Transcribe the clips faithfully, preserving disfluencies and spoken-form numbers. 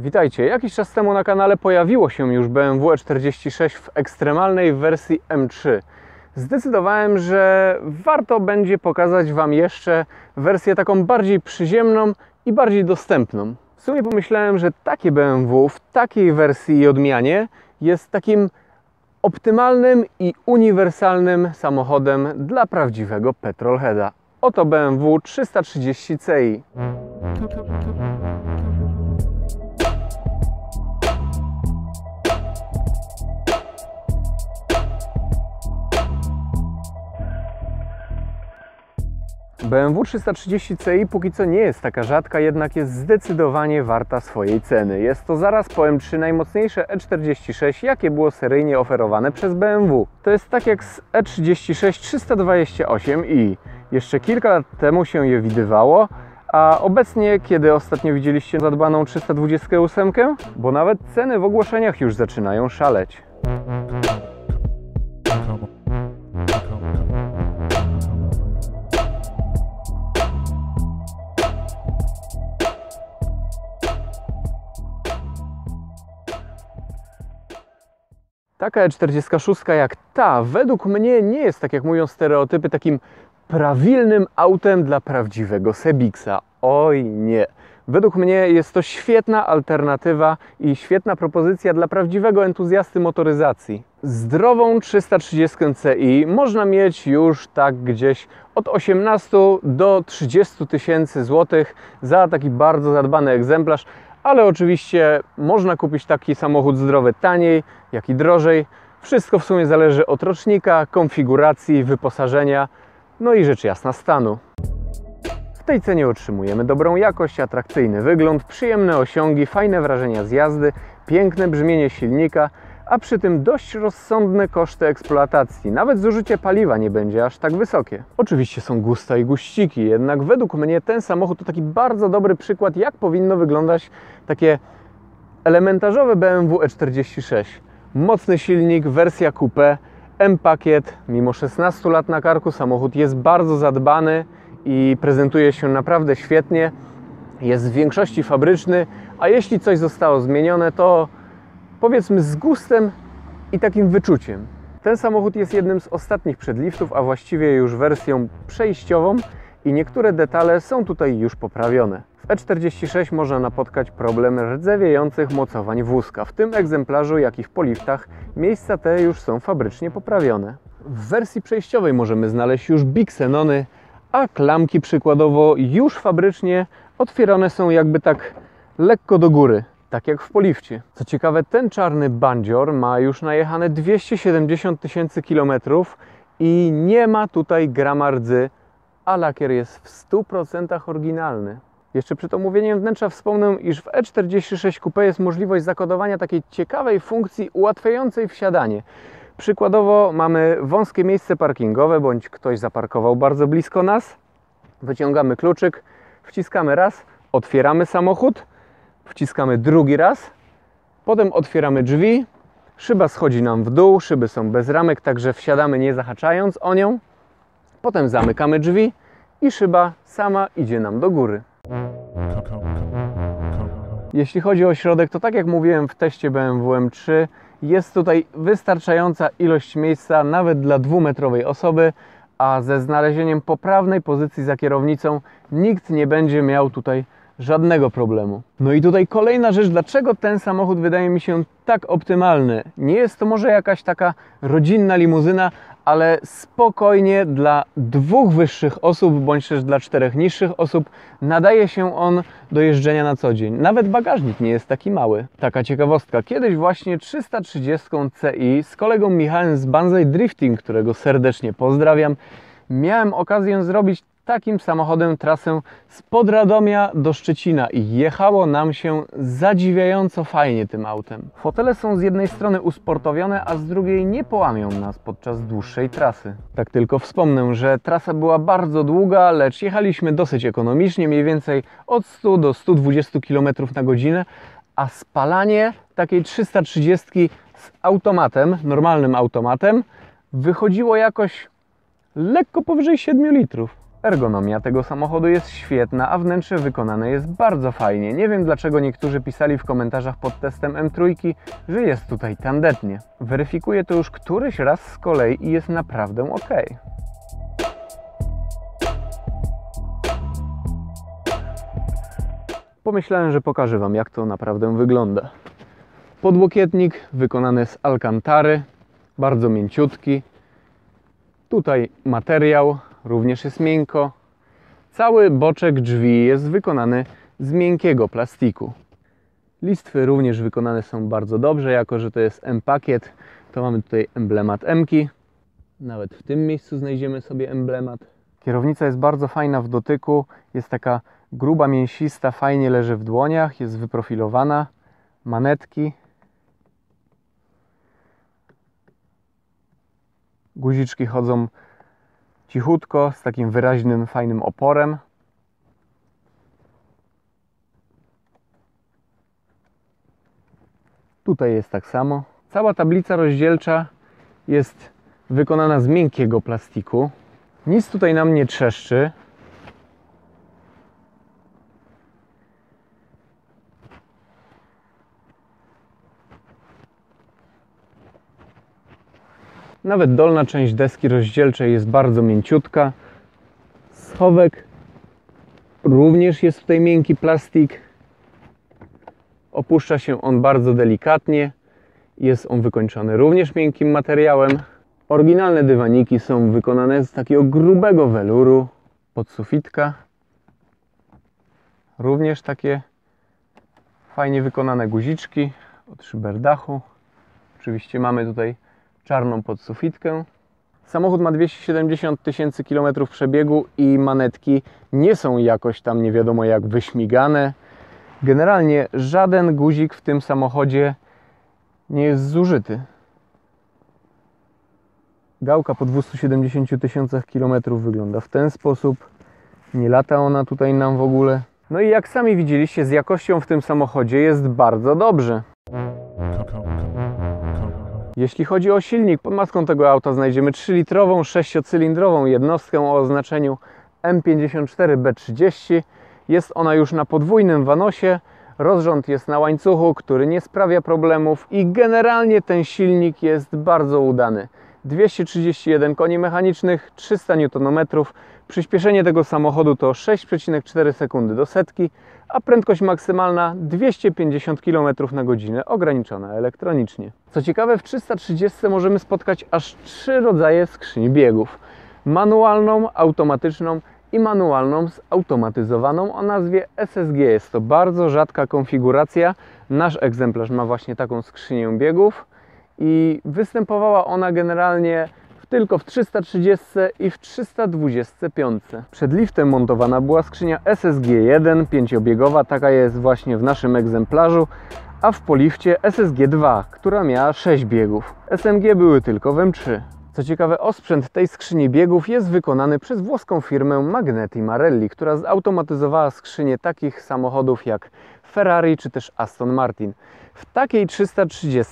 Witajcie, jakiś czas temu na kanale pojawiło się już B M W E czterdzieści sześć w ekstremalnej wersji M trzy. Zdecydowałem, że warto będzie pokazać Wam jeszcze wersję taką bardziej przyziemną i bardziej dostępną. W sumie pomyślałem, że takie B M W w takiej wersji i odmianie jest takim optymalnym i uniwersalnym samochodem dla prawdziwego petrolheada. Oto B M W trzysta trzydzieści C I. B M W trzysta trzydzieści C I póki co nie jest taka rzadka, jednak jest zdecydowanie warta swojej ceny. Jest to zaraz po M trzy najmocniejsze E czterdzieści sześć, jakie było seryjnie oferowane przez B M W. To jest tak jak z E trzydzieści sześć trzysta dwadzieścia osiem i jeszcze kilka lat temu się je widywało, a obecnie, kiedy ostatnio widzieliście zadbaną trzysta dwadzieścia osiem? Bo nawet ceny w ogłoszeniach już zaczynają szaleć. Taka E czterdzieści sześć jak ta, według mnie nie jest, tak jak mówią stereotypy, takim prawilnym autem dla prawdziwego Sebiksa. Oj nie. Według mnie jest to świetna alternatywa i świetna propozycja dla prawdziwego entuzjasty motoryzacji. Zdrową trzysta trzydzieści C I można mieć już tak gdzieś od osiemnastu do trzydziestu tysięcy złotych za taki bardzo zadbany egzemplarz. Ale oczywiście można kupić taki samochód zdrowy taniej, jak i drożej. Wszystko w sumie zależy od rocznika, konfiguracji, wyposażenia, no i rzecz jasna stanu. W tej cenie otrzymujemy dobrą jakość, atrakcyjny wygląd, przyjemne osiągi, fajne wrażenia z jazdy, piękne brzmienie silnika, a przy tym dość rozsądne koszty eksploatacji. Nawet zużycie paliwa nie będzie aż tak wysokie. Oczywiście są gusta i guściki, jednak według mnie ten samochód to taki bardzo dobry przykład, jak powinno wyglądać takie elementarzowe B M W E czterdzieści sześć. Mocny silnik, wersja coupé, M-pakiet, mimo szesnastu lat na karku samochód jest bardzo zadbany i prezentuje się naprawdę świetnie. Jest w większości fabryczny, a jeśli coś zostało zmienione, to powiedzmy z gustem i takim wyczuciem. Ten samochód jest jednym z ostatnich przedliftów, a właściwie już wersją przejściową i niektóre detale są tutaj już poprawione. W E czterdzieści sześć można napotkać problem rdzewiejących mocowań wózka. W tym egzemplarzu, jak i w poliftach, miejsca te już są fabrycznie poprawione. W wersji przejściowej możemy znaleźć już biksenony, a klamki przykładowo już fabrycznie otwierane są jakby tak lekko do góry. Tak jak w polifcie. Co ciekawe, ten czarny bandzior ma już najechane dwieście siedemdziesiąt tysięcy kilometrów i nie ma tutaj grama rdzy, a lakier jest w stu procentach oryginalny. Jeszcze przed omówieniem wnętrza wspomnę, iż w E czterdzieści sześć Coupé jest możliwość zakodowania takiej ciekawej funkcji ułatwiającej wsiadanie. Przykładowo mamy wąskie miejsce parkingowe, bądź ktoś zaparkował bardzo blisko nas. Wyciągamy kluczyk, wciskamy raz, otwieramy samochód. Wciskamy drugi raz, potem otwieramy drzwi, szyba schodzi nam w dół, szyby są bez ramek, także wsiadamy nie zahaczając o nią. Potem zamykamy drzwi i szyba sama idzie nam do góry. Jeśli chodzi o środek, to tak jak mówiłem w teście B M W M trzy, jest tutaj wystarczająca ilość miejsca nawet dla dwumetrowej osoby, a ze znalezieniem poprawnej pozycji za kierownicą nikt nie będzie miał tutaj żadnego problemu. No i tutaj kolejna rzecz, dlaczego ten samochód wydaje mi się tak optymalny. Nie jest to może jakaś taka rodzinna limuzyna, ale spokojnie dla dwóch wyższych osób, bądź też dla czterech niższych osób nadaje się on do jeżdżenia na co dzień. Nawet bagażnik nie jest taki mały. Taka ciekawostka. Kiedyś właśnie trzysta trzydzieści C I z kolegą Michałem z Banzai Drifting, którego serdecznie pozdrawiam, miałem okazję zrobić takim samochodem trasę spod Radomia do Szczecina i jechało nam się zadziwiająco fajnie tym autem. Fotele są z jednej strony usportowione, a z drugiej nie połamią nas podczas dłuższej trasy. Tak tylko wspomnę, że trasa była bardzo długa, lecz jechaliśmy dosyć ekonomicznie, mniej więcej od stu do stu dwudziestu kilometrów na godzinę, a spalanie takiej trzysta trzydziestki z automatem, normalnym automatem, wychodziło jakoś lekko powyżej siedmiu litrów. Ergonomia tego samochodu jest świetna, a wnętrze wykonane jest bardzo fajnie. Nie wiem, dlaczego niektórzy pisali w komentarzach pod testem M trzy, że jest tutaj tandetnie. Weryfikuję to już któryś raz z kolei i jest naprawdę ok. Pomyślałem, że pokażę Wam, jak to naprawdę wygląda. Podłokietnik wykonany z alkantary, bardzo mięciutki. Tutaj materiał również jest miękko. Cały boczek drzwi jest wykonany z miękkiego plastiku. Listwy również wykonane są bardzo dobrze, jako że to jest M-pakiet, to mamy tutaj emblemat M-ki. Nawet w tym miejscu znajdziemy sobie emblemat. Kierownica jest bardzo fajna w dotyku, jest taka gruba, mięsista, fajnie leży w dłoniach, jest wyprofilowana. Manetki. Guziczki chodzą cichutko, z takim wyraźnym, fajnym oporem. Tutaj jest tak samo. Cała tablica rozdzielcza jest wykonana z miękkiego plastiku. Nic tutaj nam nie trzeszczy. Nawet dolna część deski rozdzielczej jest bardzo mięciutka. Schowek również jest tutaj miękki plastik. Opuszcza się on bardzo delikatnie. Jest on wykończony również miękkim materiałem. Oryginalne dywaniki są wykonane z takiego grubego weluru. Podsufitka. Również takie fajnie wykonane guziczki od szyberdachu. Oczywiście mamy tutaj czarną podsufitkę. Samochód ma dwieście siedemdziesiąt tysięcy kilometrów przebiegu i manetki nie są jakoś tam nie wiadomo jak wyśmigane. Generalnie żaden guzik w tym samochodzie nie jest zużyty. Gałka po dwustu siedemdziesięciu tysiącach kilometrów wygląda w ten sposób. Nie lata ona tutaj nam w ogóle. No i jak sami widzieliście, z jakością w tym samochodzie jest bardzo dobrze. Jeśli chodzi o silnik, pod maską tego auta znajdziemy trzylitrową, sześciocylindrową jednostkę o oznaczeniu M pięćdziesiąt cztery B trzydzieści. Jest ona już na podwójnym wanosie. Rozrząd jest na łańcuchu, który nie sprawia problemów i generalnie ten silnik jest bardzo udany. dwieście trzydzieści jeden koni mechanicznych, trzysta niutonometrów. Przyspieszenie tego samochodu to sześć przecinek cztery sekundy do setki, a prędkość maksymalna dwieście pięćdziesiąt kilometrów na godzinę, ograniczona elektronicznie. Co ciekawe, w trzysta trzydzieści możemy spotkać aż trzy rodzaje skrzyni biegów. Manualną, automatyczną i manualną zautomatyzowaną o nazwie S S G. Jest to bardzo rzadka konfiguracja. Nasz egzemplarz ma właśnie taką skrzynię biegów i występowała ona generalnie tylko w trzysta trzydzieści i w trzysta dwadzieścia pięć. Przed liftem montowana była skrzynia S S G jeden pięciobiegowa, taka jest właśnie w naszym egzemplarzu, a w polifcie S S G dwa, która miała sześć biegów. S M G były tylko w M trzy. Co ciekawe, osprzęt tej skrzyni biegów jest wykonany przez włoską firmę Magneti Marelli, która zautomatyzowała skrzynię takich samochodów jak Ferrari czy też Aston Martin. W takiej trzysta trzydzieści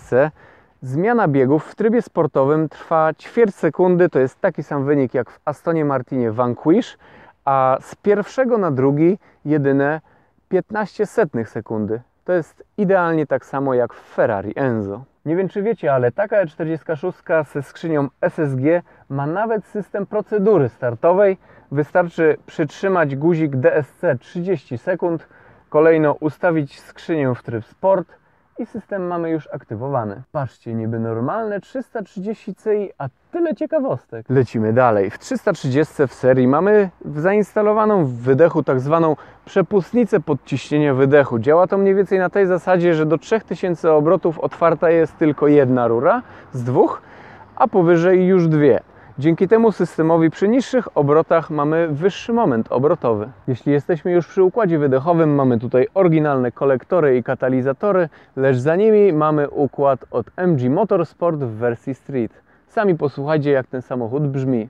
zmiana biegów w trybie sportowym trwa ćwierć sekundy, to jest taki sam wynik jak w Astonie Martinie Vanquish, a z pierwszego na drugi jedyne piętnaście setnych sekundy. To jest idealnie tak samo jak w Ferrari Enzo. Nie wiem czy wiecie, ale taka E czterdzieści sześć ze skrzynią S S G ma nawet system procedury startowej. Wystarczy przytrzymać guzik D S C trzydzieści sekund, kolejno ustawić skrzynię w tryb sport i system mamy już aktywowany. Patrzcie, niby normalne trzysta trzydzieści C I, a tyle ciekawostek. Lecimy dalej. W trzysta trzydzieści w serii mamy zainstalowaną w wydechu tak zwaną przepustnicę podciśnienia wydechu. Działa to mniej więcej na tej zasadzie, że do trzech tysięcy obrotów otwarta jest tylko jedna rura z dwóch, a powyżej już dwie. Dzięki temu systemowi przy niższych obrotach mamy wyższy moment obrotowy. Jeśli jesteśmy już przy układzie wydechowym, mamy tutaj oryginalne kolektory i katalizatory, lecz za nimi mamy układ od M G Motorsport w wersji Street. Sami posłuchajcie, jak ten samochód brzmi.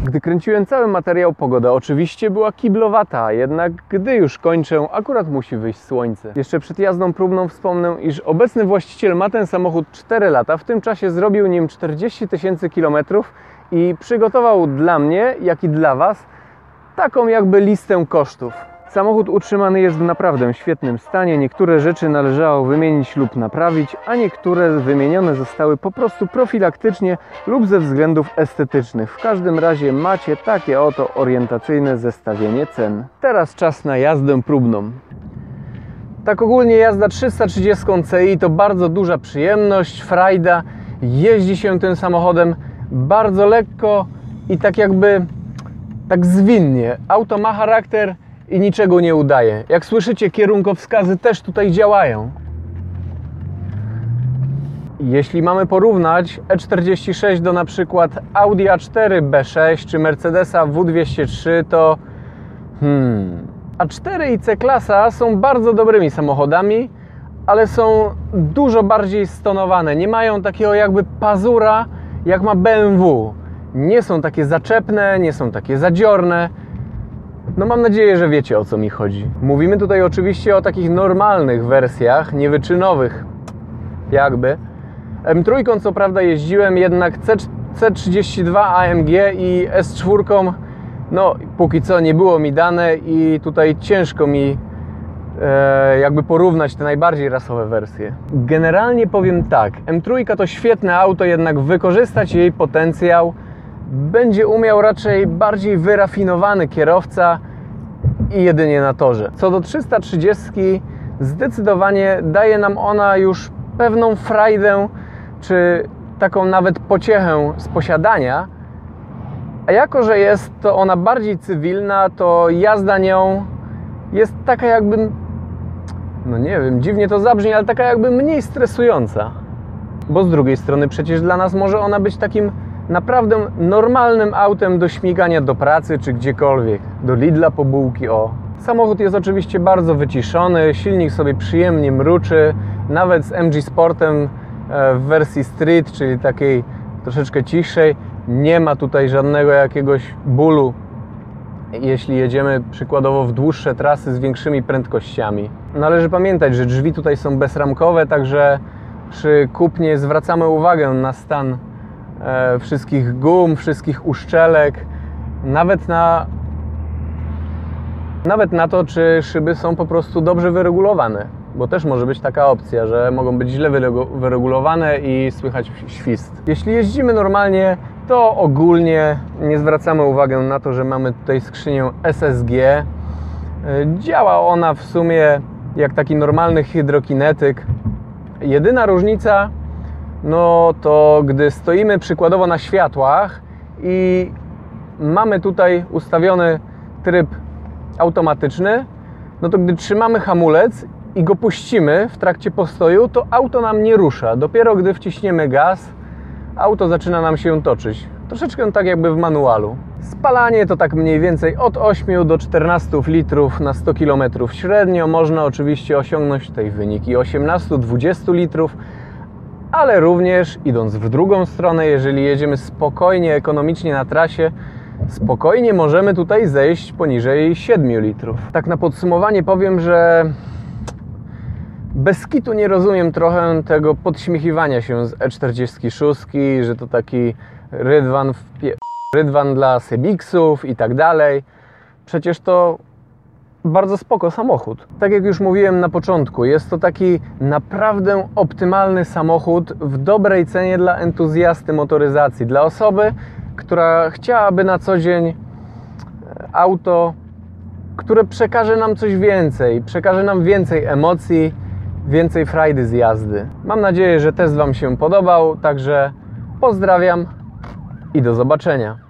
Gdy kręciłem cały materiał, pogoda oczywiście była kiblowata, jednak gdy już kończę, akurat musi wyjść słońce. Jeszcze przed jazdą próbną wspomnę, iż obecny właściciel ma ten samochód cztery lata, w tym czasie zrobił nim czterdzieści tysięcy kilometrów i przygotował dla mnie, jak i dla Was, taką jakby listę kosztów. Samochód utrzymany jest w naprawdę świetnym stanie, niektóre rzeczy należało wymienić lub naprawić, a niektóre wymienione zostały po prostu profilaktycznie lub ze względów estetycznych. W każdym razie macie takie oto orientacyjne zestawienie cen. Teraz czas na jazdę próbną. Tak ogólnie jazda trzysta trzydzieści C I to bardzo duża przyjemność, frajda. Jeździ się tym samochodem bardzo lekko i tak jakby tak zwinnie. Auto ma charakter i niczego nie udaje. Jak słyszycie, kierunkowskazy też tutaj działają. Jeśli mamy porównać E czterdzieści sześć do na przykład Audi A cztery B sześć czy Mercedesa W dwieście trzy, to hmm, A cztery i C-klasa są bardzo dobrymi samochodami, ale są dużo bardziej stonowane. Nie mają takiego jakby pazura, jak ma B M W. Nie są takie zaczepne, nie są takie zadziorne. No mam nadzieję, że wiecie, o co mi chodzi. Mówimy tutaj oczywiście o takich normalnych wersjach, niewyczynowych jakby. M trzy co prawda jeździłem, jednak C trzydzieści dwa A M G i S cztery no póki co nie było mi dane i tutaj ciężko mi e, jakby porównać te najbardziej rasowe wersje. Generalnie powiem tak, M trzy to świetne auto, jednak wykorzystać jej potencjał będzie umiał raczej bardziej wyrafinowany kierowca i jedynie na torze. Co do trzysta trzydzieści, zdecydowanie daje nam ona już pewną frajdę, czy taką nawet pociechę z posiadania, a jako że jest to ona bardziej cywilna, to jazda nią jest taka jakby, no nie wiem, dziwnie to zabrzmi, ale taka jakby mniej stresująca. Bo z drugiej strony przecież dla nas może ona być takim naprawdę normalnym autem do śmigania do pracy czy gdziekolwiek, do Lidla po bułki, o. Samochód jest oczywiście bardzo wyciszony, silnik sobie przyjemnie mruczy, nawet z M G Sportem w wersji street, czyli takiej troszeczkę cichszej, nie ma tutaj żadnego jakiegoś bólu, jeśli jedziemy przykładowo w dłuższe trasy z większymi prędkościami. Należy pamiętać, że drzwi tutaj są bezramkowe, także przy kupnie zwracamy uwagę na stan e, wszystkich gum, wszystkich uszczelek, nawet na, nawet na to, czy szyby są po prostu dobrze wyregulowane, bo też może być taka opcja, że mogą być źle wyregulowane i słychać świst. Jeśli jeździmy normalnie, to ogólnie nie zwracamy uwagi na to, że mamy tutaj skrzynię S S G. Działa ona w sumie jak taki normalny hydrokinetyk. Jedyna różnica, no to gdy stoimy przykładowo na światłach i mamy tutaj ustawiony tryb automatyczny, no to gdy trzymamy hamulec i go puścimy w trakcie postoju, to auto nam nie rusza. Dopiero gdy wciśniemy gaz, auto zaczyna nam się toczyć. Troszeczkę tak jakby w manualu. Spalanie to tak mniej więcej od ośmiu do czternastu litrów na sto kilometrów średnio. Można oczywiście osiągnąć tutaj wyniki osiemnaście do dwudziestu litrów, ale również idąc w drugą stronę, jeżeli jedziemy spokojnie, ekonomicznie na trasie, spokojnie możemy tutaj zejść poniżej siedmiu litrów. Tak na podsumowanie powiem, że bez kitu nie rozumiem trochę tego podśmiechiwania się z E czterdzieści sześć, że to taki rydwan, w pie... rydwan dla Sebiksów i tak dalej. Przecież to bardzo spoko samochód. Tak jak już mówiłem na początku, jest to taki naprawdę optymalny samochód w dobrej cenie dla entuzjasty motoryzacji, dla osoby, która chciałaby na co dzień auto, które przekaże nam coś więcej, przekaże nam więcej emocji, więcej frajdy z jazdy. Mam nadzieję, że test Wam się podobał, także pozdrawiam i do zobaczenia.